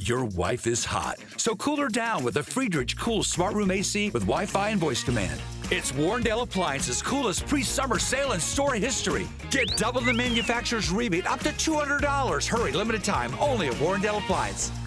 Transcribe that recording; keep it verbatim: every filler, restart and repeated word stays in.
Your wife is hot, so cool her down with the Friedrich Cool Smart Room A C with Wi-Fi and voice command. It's Warrendale Appliance's coolest pre-summer sale in store history. Get double the manufacturer's rebate up to two hundred dollars. Hurry, limited time, only at Warrendale Appliance.